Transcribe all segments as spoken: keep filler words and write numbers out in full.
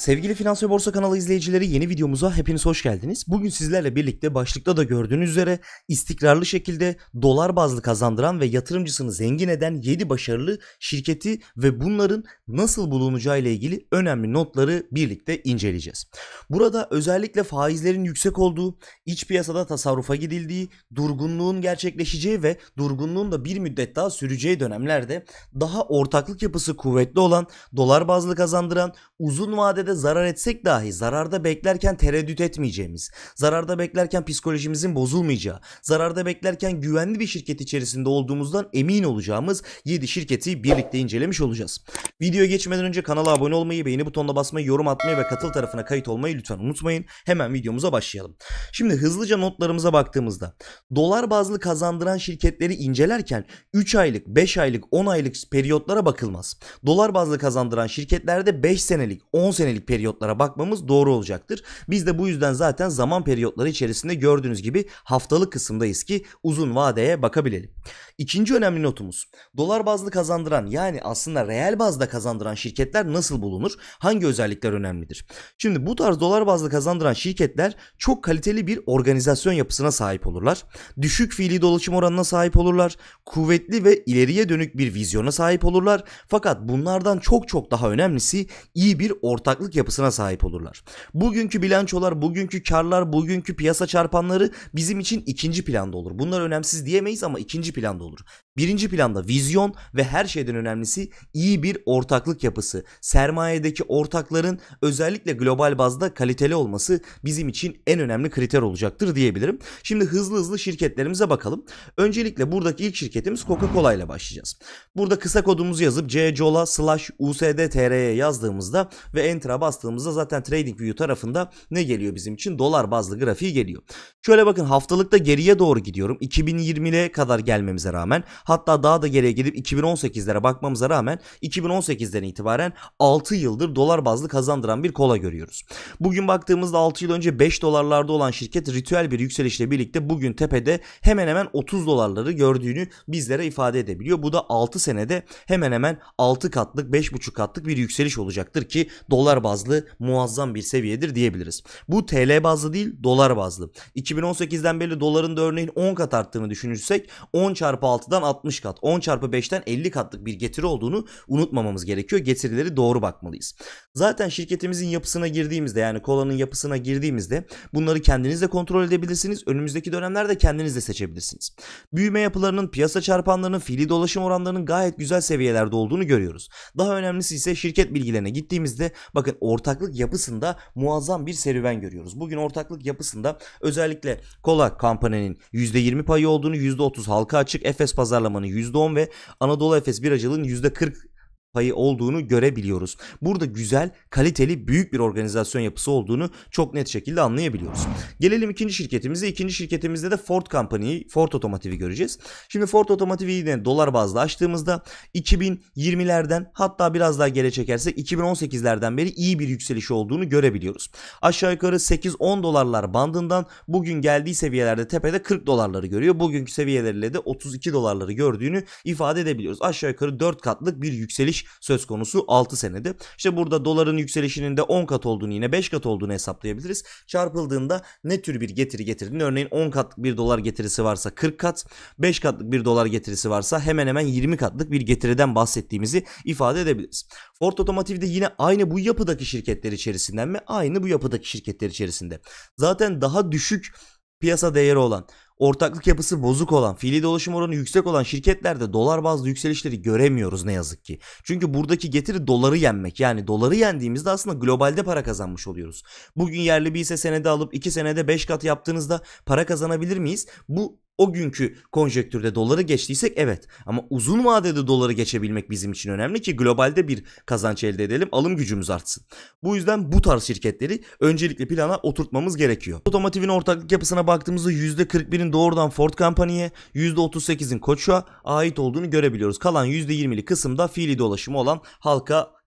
Sevgili Finans ve Borsa kanalı izleyicileri, yeni videomuza hepiniz hoş geldiniz. Bugün sizlerle birlikte başlıkta da gördüğünüz üzere istikrarlı şekilde dolar bazlı kazandıran ve yatırımcısını zengin eden yedi başarılı şirketi ve bunların nasıl bulunacağı ile ilgili önemli notları birlikte inceleyeceğiz. Burada özellikle faizlerin yüksek olduğu, iç piyasada tasarrufa gidildiği, durgunluğun gerçekleşeceği ve durgunluğun da bir müddet daha süreceği dönemlerde daha ortaklık yapısı kuvvetli olan, dolar bazlı kazandıran, uzun vadede zarar etsek dahi zararda beklerken tereddüt etmeyeceğimiz, zararda beklerken psikolojimizin bozulmayacağı, zararda beklerken güvenli bir şirket içerisinde olduğumuzdan emin olacağımız yedi şirketi birlikte incelemiş olacağız. Videoya geçmeden önce kanala abone olmayı, beğeni butonuna basmayı, yorum atmayı ve katıl tarafına kayıt olmayı lütfen unutmayın. Hemen videomuza başlayalım. Şimdi hızlıca notlarımıza baktığımızda dolar bazlı kazandıran şirketleri incelerken üç aylık, beş aylık, on aylık periyotlara bakılmaz. Dolar bazlı kazandıran şirketlerde beş senelik, on senelik periyotlara bakmamız doğru olacaktır. Biz de bu yüzden zaten zaman periyotları içerisinde gördüğünüz gibi haftalık kısımdayız ki uzun vadeye bakabilelim. İkinci önemli notumuz, dolar bazlı kazandıran, yani aslında reel bazda kazandıran şirketler nasıl bulunur? Hangi özellikler önemlidir? Şimdi bu tarz dolar bazlı kazandıran şirketler çok kaliteli bir organizasyon yapısına sahip olurlar. Düşük fiili dolaşım oranına sahip olurlar. Kuvvetli ve ileriye dönük bir vizyona sahip olurlar. Fakat bunlardan çok çok daha önemlisi iyi bir ortaklık yapısına sahip olurlar. Bugünkü bilançolar, bugünkü karlar, bugünkü piyasa çarpanları bizim için ikinci planda olur. Bunlar önemsiz diyemeyiz ama ikinci planda olur. Birinci planda vizyon ve her şeyden önemlisi iyi bir ortaklık yapısı. Sermayedeki ortakların özellikle global bazda kaliteli olması bizim için en önemli kriter olacaktır diyebilirim. Şimdi hızlı hızlı şirketlerimize bakalım. Öncelikle buradaki ilk şirketimiz Coca-Cola ile başlayacağız. Burada kısa kodumuzu yazıp ccola slash usdtr'ye yazdığımızda ve enter'a bastığımızda zaten TradingView tarafında ne geliyor bizim için? Dolar bazlı grafiği geliyor. Şöyle bakın, haftalıkta geriye doğru gidiyorum. iki bin yirmiye kadar gelmemize rağmen, hatta daha da geriye gidip iki bin on sekizlere bakmamıza rağmen iki bin on sekizden itibaren altı yıldır dolar bazlı kazandıran bir kola görüyoruz. Bugün baktığımızda altı yıl önce beş dolarlarda olan şirket ritüel bir yükselişle birlikte bugün tepede hemen hemen otuz dolarları gördüğünü bizlere ifade edebiliyor. Bu da altı senede hemen hemen altı katlık, beş buçuk katlık bir yükseliş olacaktır ki dolar bazlı muazzam bir seviyedir diyebiliriz. Bu T L bazlı değil, dolar bazlı. iki bin on sekizden beri doların da örneğin on kat arttığını düşünürsek on çarpı altıdan altmış kat, on çarpı beşten elli katlık bir getiri olduğunu unutmamamız gerekiyor. Getirileri doğru bakmalıyız. Zaten şirketimizin yapısına girdiğimizde, yani kolanın yapısına girdiğimizde bunları kendiniz de kontrol edebilirsiniz. Önümüzdeki dönemlerde kendiniz de seçebilirsiniz. Büyüme yapılarının, piyasa çarpanlarının, fiili dolaşım oranlarının gayet güzel seviyelerde olduğunu görüyoruz. Daha önemlisi ise şirket bilgilerine gittiğimizde bakın, ortaklık yapısında muazzam bir serüven görüyoruz. Bugün ortaklık yapısında özellikle Kola Company'nin yüzde yirmi payı olduğunu, yüzde otuz halka açık, Efes Pazarlamanın yüzde on ve Anadolu Efes Biracılığın yüzde kırk payı olduğunu görebiliyoruz. Burada güzel, kaliteli, büyük bir organizasyon yapısı olduğunu çok net şekilde anlayabiliyoruz. Gelelim ikinci şirketimize. İkinci şirketimizde de Ford Company'yi, Ford Otomotiv'i göreceğiz. Şimdi Ford Otomotiv'i yine dolar bazlı açtığımızda iki bin yirmilerden, hatta biraz daha geri çekersek iki bin on sekizlerden beri iyi bir yükseliş olduğunu görebiliyoruz. Aşağı yukarı sekiz on dolarlar bandından bugün geldiği seviyelerde tepede kırk dolarları görüyor. Bugünkü seviyeleriyle de otuz iki dolarları gördüğünü ifade edebiliyoruz. Aşağı yukarı dört katlık bir yükseliş söz konusu altı senede. İşte burada doların yükselişinin de on kat olduğunu, yine beş kat olduğunu hesaplayabiliriz. Çarpıldığında ne tür bir getiri getirdiğini, örneğin on katlık bir dolar getirisi varsa kırk kat, beş katlık bir dolar getirisi varsa hemen hemen yirmi katlık bir getiriden bahsettiğimizi ifade edebiliriz. Ford Otomotiv'de yine aynı bu yapıdaki şirketler içerisinden mi? Aynı bu yapıdaki şirketler içerisinde. Zaten daha düşük piyasa değeri olan, ortaklık yapısı bozuk olan, fiili dolaşım oranı yüksek olan şirketlerde dolar bazlı yükselişleri göremiyoruz ne yazık ki. Çünkü buradaki getiri doları yenmek. Yani doları yendiğimizde aslında globalde para kazanmış oluyoruz. Bugün yerli bir hisse senedi alıp iki senede beş kat yaptığınızda para kazanabilir miyiz? Bu o günkü konjektürde doları geçtiysek evet, ama uzun vadede doları geçebilmek bizim için önemli ki globalde bir kazanç elde edelim, alım gücümüz artsın. Bu yüzden bu tarz şirketleri öncelikle plana oturtmamız gerekiyor. Otomotivin ortaklık yapısına baktığımızda yüzde kırk birin doğrudan Ford Company'ye, yüzde otuz sekizin Koç'a ait olduğunu görebiliyoruz. Kalan yüzde yirmili kısımda fiili dolaşımı olan halka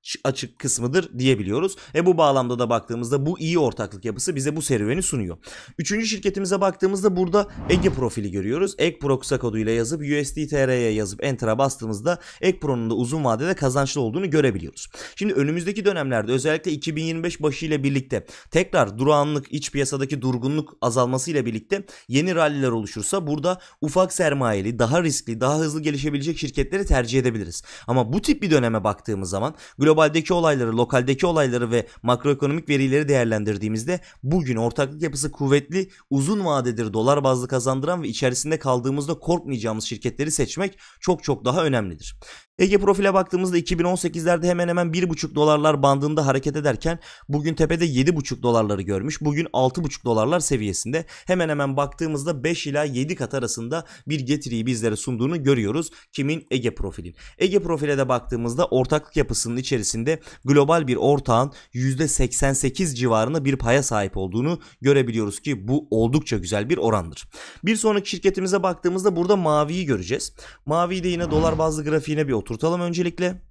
açık kısmıdır diyebiliyoruz. E bu bağlamda da baktığımızda bu iyi ortaklık yapısı bize bu serüveni sunuyor. Üçüncü şirketimize baktığımızda burada Ege Profil'i görüyoruz. Ekpro kısa koduyla yazıp U S D T R'ye yazıp Enter'a bastığımızda Ekpro'nun da uzun vadede kazançlı olduğunu görebiliyoruz. Şimdi önümüzdeki dönemlerde özellikle iki bin yirmi beş başı ile birlikte tekrar durağanlık, iç piyasadaki durgunluk azalması ile birlikte yeni ralliler oluşursa burada ufak sermayeli, daha riskli, daha hızlı gelişebilecek şirketleri tercih edebiliriz. Ama bu tip bir döneme baktığımız zaman globaldeki olayları, lokaldeki olayları ve makroekonomik verileri değerlendirdiğimizde bugün ortaklık yapısı kuvvetli, uzun vadedir dolar bazlı kazandıran ve içerisinde kaldığımızda korkmayacağımız şirketleri seçmek çok çok daha önemlidir. Ege Profil'e baktığımızda iki bin on sekizlerde hemen hemen bir buçuk dolarlar bandında hareket ederken bugün tepede yedi buçuk dolarları görmüş. Bugün altı buçuk dolarlar seviyesinde. Hemen hemen baktığımızda beş ila yedi kat arasında bir getiriyi bizlere sunduğunu görüyoruz. Kimin? Ege Profil'in. Ege Profil'e de baktığımızda ortaklık yapısının içerisinde global bir ortağın yüzde seksen sekiz civarında bir paya sahip olduğunu görebiliyoruz ki bu oldukça güzel bir orandır. Bir sonraki şirketimize baktığımızda burada Mavi'yi göreceğiz. Mavi'yi de yine dolar bazlı grafiğine bir oturtalım öncelikle.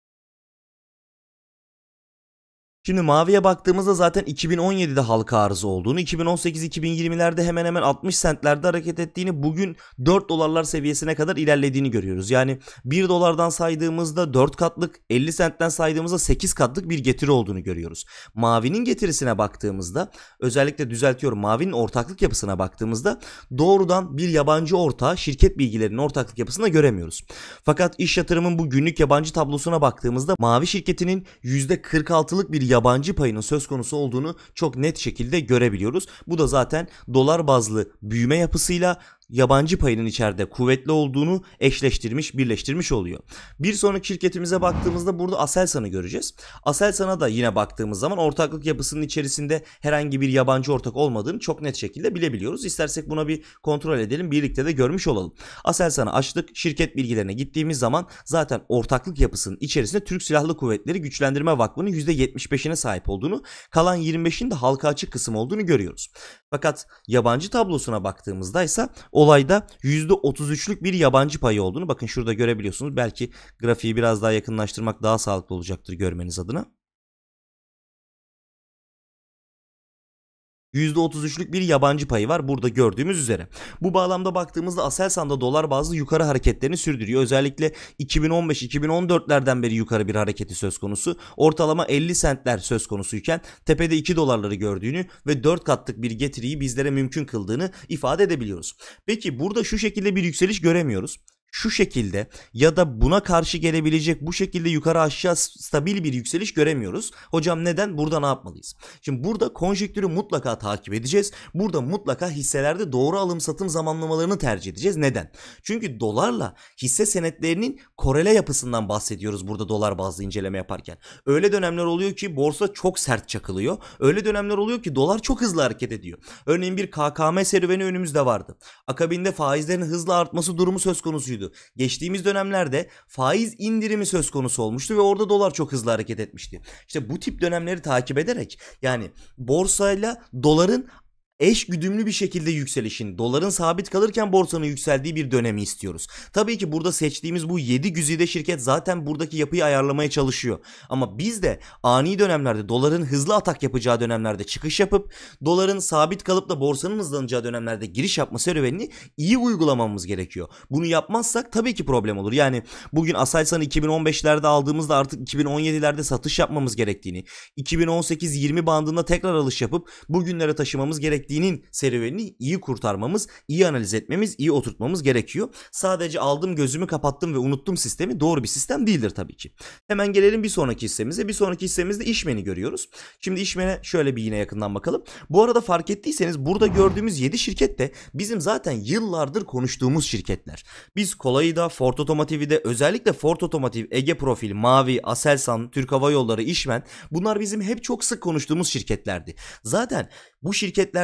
Şimdi Mavi'ye baktığımızda zaten iki bin on yedide halka arzı olduğunu, iki bin on sekiz iki bin yirmilerde hemen hemen altmış sentlerde hareket ettiğini, bugün dört dolarlar seviyesine kadar ilerlediğini görüyoruz. Yani bir dolardan saydığımızda dört katlık, elli sentten saydığımızda sekiz katlık bir getiri olduğunu görüyoruz. Mavi'nin getirisine baktığımızda, özellikle düzeltiyorum, Mavi'nin ortaklık yapısına baktığımızda doğrudan bir yabancı ortağı şirket bilgilerinin ortaklık yapısında göremiyoruz. Fakat iş yatırımın bu günlük yabancı tablosuna baktığımızda Mavi şirketinin yüzde kırk altılık bir yabancı payının söz konusu olduğunu çok net şekilde görebiliyoruz. Bu da zaten dolar bazlı büyüme yapısıyla yabancı payının içeride kuvvetli olduğunu eşleştirmiş, birleştirmiş oluyor. Bir sonraki şirketimize baktığımızda burada Aselsan'ı göreceğiz. Aselsan'a da yine baktığımız zaman ortaklık yapısının içerisinde herhangi bir yabancı ortak olmadığını çok net şekilde bilebiliyoruz. İstersek buna bir kontrol edelim, birlikte de görmüş olalım. Aselsan'ı açtık. Şirket bilgilerine gittiğimiz zaman zaten ortaklık yapısının içerisinde Türk Silahlı Kuvvetleri Güçlendirme Vakfı'nın yüzde yetmiş beşine sahip olduğunu, kalan yirmi beşin de halka açık kısım olduğunu görüyoruz. Fakat yabancı tablosuna baktığımızda ise olayda yüzde otuz üçlük bir yabancı payı olduğunu bakın şurada görebiliyorsunuz. Belki grafiği biraz daha yakınlaştırmak daha sağlıklı olacaktır görmeniz adına. yüzde otuz üçlük bir yabancı payı var burada gördüğümüz üzere. Bu bağlamda baktığımızda Aselsan'da dolar bazlı yukarı hareketlerini sürdürüyor. Özellikle iki bin on beş iki bin on dörtlerden beri yukarı bir hareketi söz konusu. Ortalama elli sentler söz konusuyken tepede iki dolarları gördüğünü ve dört katlık bir getiriyi bizlere mümkün kıldığını ifade edebiliyoruz. Peki burada şu şekilde bir yükseliş göremiyoruz. Şu şekilde ya da buna karşı gelebilecek bu şekilde yukarı aşağı stabil bir yükseliş göremiyoruz. Hocam neden? Burada ne yapmalıyız? Şimdi burada konjektürü mutlaka takip edeceğiz. Burada mutlaka hisselerde doğru alım satım zamanlamalarını tercih edeceğiz. Neden? Çünkü dolarla hisse senetlerinin korele yapısından bahsediyoruz burada dolar bazlı inceleme yaparken. Öyle dönemler oluyor ki borsa çok sert çakılıyor. Öyle dönemler oluyor ki dolar çok hızlı hareket ediyor. Örneğin bir K K M serüveni önümüzde vardı. Akabinde faizlerin hızla artması durumu söz konusuydu. Geçtiğimiz dönemlerde faiz indirimi söz konusu olmuştu ve orada dolar çok hızlı hareket etmişti. İşte bu tip dönemleri takip ederek, yani borsayla doların eş güdümlü bir şekilde yükselişin, doların sabit kalırken borsanın yükseldiği bir dönemi istiyoruz. Tabii ki burada seçtiğimiz bu yedi güzide şirket zaten buradaki yapıyı ayarlamaya çalışıyor. Ama biz de ani dönemlerde, doların hızlı atak yapacağı dönemlerde çıkış yapıp doların sabit kalıp da borsanın hızlanacağı dönemlerde giriş yapma serüvenini iyi uygulamamız gerekiyor. Bunu yapmazsak tabii ki problem olur. Yani bugün Aselsan'ı iki bin on beşlerde aldığımızda artık iki bin on yedilerde satış yapmamız gerektiğini, iki bin on sekiz yirmi bandında tekrar alış yapıp bugünlere taşımamız gerektiğini serüvenini iyi kurtarmamız, iyi analiz etmemiz, iyi oturtmamız gerekiyor. Sadece aldım gözümü kapattım ve unuttum sistemi doğru bir sistem değildir tabii ki. Hemen gelelim bir sonraki hissemize. Bir sonraki hissemizde İşmen'i görüyoruz. Şimdi İşmen'e şöyle bir yine yakından bakalım. Bu arada fark ettiyseniz burada gördüğümüz yedi şirket de bizim zaten yıllardır konuştuğumuz şirketler. Biz Kolay'ı da, Ford Otomotiv'i de, özellikle Ford Otomotiv, Ege Profil, Mavi, Aselsan, Türk Hava Yolları, İşmen, bunlar bizim hep çok sık konuştuğumuz şirketlerdi. Zaten bu şirketlerde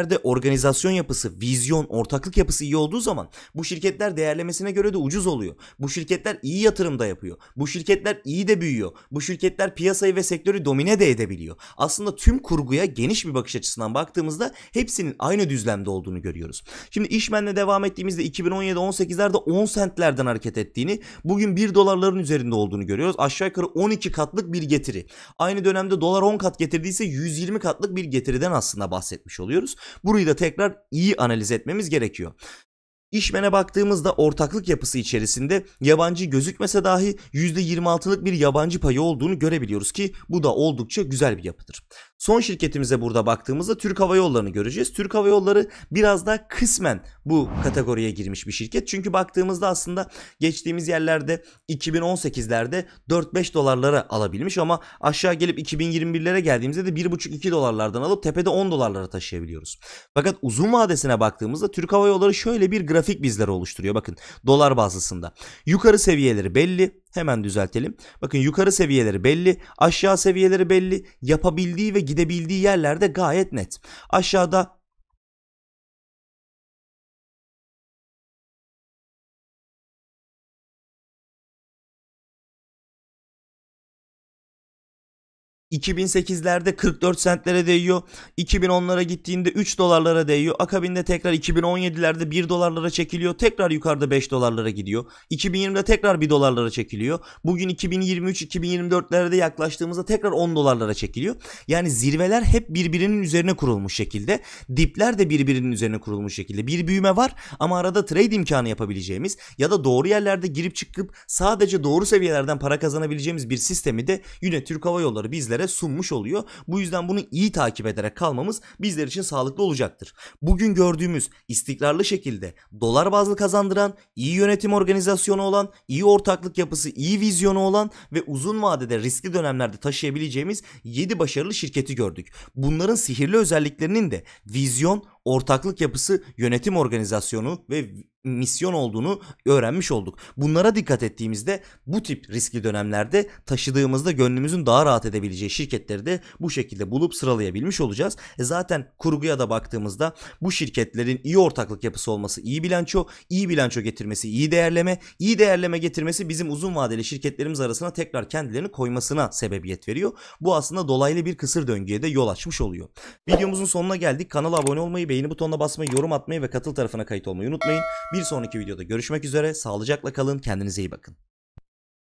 şirketlerde organizasyon yapısı, vizyon, ortaklık yapısı iyi olduğu zaman bu şirketler değerlemesine göre de ucuz oluyor. Bu şirketler iyi yatırım da yapıyor. Bu şirketler iyi de büyüyor. Bu şirketler piyasayı ve sektörü domine de edebiliyor. Aslında tüm kurguya geniş bir bakış açısından baktığımızda hepsinin aynı düzlemde olduğunu görüyoruz. Şimdi İşmen'le devam ettiğimizde iki bin on yedi on sekizlerde on sentlerden hareket ettiğini, bugün bir dolarların üzerinde olduğunu görüyoruz. Aşağı yukarı on iki katlık bir getiri. Aynı dönemde dolar on kat getirdiyse yüz yirmi katlık bir getiriden aslında bahsetmiş oluyoruz. Burayı da tekrar iyi analiz etmemiz gerekiyor. İşmen'e baktığımızda ortaklık yapısı içerisinde yabancı gözükmese dahi yüzde yirmi altılık bir yabancı payı olduğunu görebiliyoruz ki bu da oldukça güzel bir yapıdır. Son şirketimize burada baktığımızda Türk Hava Yolları'nı göreceğiz. Türk Hava Yolları biraz daha kısmen bu kategoriye girmiş bir şirket. Çünkü baktığımızda aslında geçtiğimiz yerlerde iki bin on sekizlerde dört beş dolarlara alabilmiş ama aşağı gelip iki bin yirmi birlere geldiğimizde de bir buçuk iki dolarlardan alıp tepede on dolarlara taşıyabiliyoruz. Fakat uzun vadesine baktığımızda Türk Hava Yolları şöyle bir grafik bizlere oluşturuyor. Bakın dolar bazlısında. Yukarı seviyeleri belli. Hemen düzeltelim. Bakın yukarı seviyeleri belli. Aşağı seviyeleri belli. Yapabildiği ve gidebildiği yerlerde gayet net. Aşağıda iki bin sekizlerde kırk dört sentlere değiyor. iki bin onlara gittiğinde üç dolarlara değiyor. Akabinde tekrar iki bin on yedilerde bir dolarlara çekiliyor. Tekrar yukarıda beş dolarlara gidiyor. iki bin yirmide tekrar bir dolarlara çekiliyor. Bugün iki bin yirmi üç iki bin yirmi dörtlerde yaklaştığımızda tekrar on dolarlara çekiliyor. Yani zirveler hep birbirinin üzerine kurulmuş şekilde. Dipler de birbirinin üzerine kurulmuş şekilde. Bir büyüme var ama arada trade imkanı yapabileceğimiz ya da doğru yerlerde girip çıkıp sadece doğru seviyelerden para kazanabileceğimiz bir sistemi de yine Türk Hava Yolları bizlere sunmuş oluyor. Bu yüzden bunu iyi takip ederek kalmamız bizler için sağlıklı olacaktır. Bugün gördüğümüz istikrarlı şekilde dolar bazlı kazandıran, iyi yönetim organizasyonu olan, iyi ortaklık yapısı, iyi vizyonu olan ve uzun vadede riskli dönemlerde taşıyabileceğimiz yedi başarılı şirketi gördük. Bunların sihirli özelliklerinin de vizyon, ortaklık yapısı, yönetim organizasyonu ve misyon olduğunu öğrenmiş olduk. Bunlara dikkat ettiğimizde bu tip riskli dönemlerde taşıdığımızda gönlümüzün daha rahat edebileceği şirketleri de bu şekilde bulup sıralayabilmiş olacağız. E zaten kurguya da baktığımızda bu şirketlerin iyi ortaklık yapısı olması, iyi bilanço, iyi bilanço getirmesi, iyi değerleme, iyi değerleme getirmesi bizim uzun vadeli şirketlerimiz arasına tekrar kendilerini koymasına sebebiyet veriyor. Bu aslında dolaylı bir kısır döngüye de yol açmış oluyor. Videomuzun sonuna geldik. Kanala abone olmayı, beğeni butonuna basmayı, yorum atmayı ve katıl tarafına kayıt olmayı unutmayın. Bir sonraki videoda görüşmek üzere. Sağlıcakla kalın. Kendinize iyi bakın.